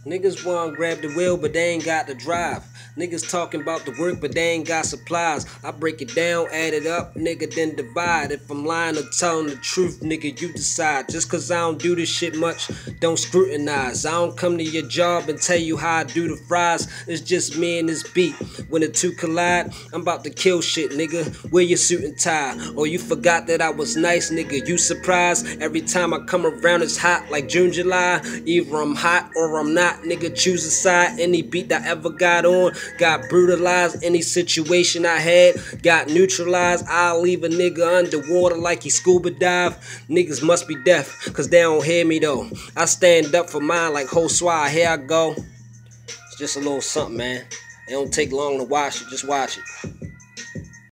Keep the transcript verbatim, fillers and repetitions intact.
Niggas wanna grab the wheel, but they ain't got the drive. Niggas talking about the work, but they ain't got supplies. I break it down, add it up, nigga, then divide. If I'm lying or telling the truth, nigga, you decide. Just cause I don't do this shit much, don't scrutinize. I don't come to your job and tell you how I do the fries. It's just me and this beat. When the two collide, I'm about to kill shit, nigga. Wear your suit and tie. Or you forgot that I was nice, nigga. You surprised? Every time I come around, it's hot like June, July. Either I'm hot or I'm not, nigga. Choose a side. Any beat that ever got on got brutalized. Any situation I had got neutralized. I'll leave a nigga underwater like he scuba dive. Niggas must be deaf, cause they don't hear me though. I stand up for mine like Hoswa. Here I go. It's just a little something, man. It don't take long to watch it. Just watch it.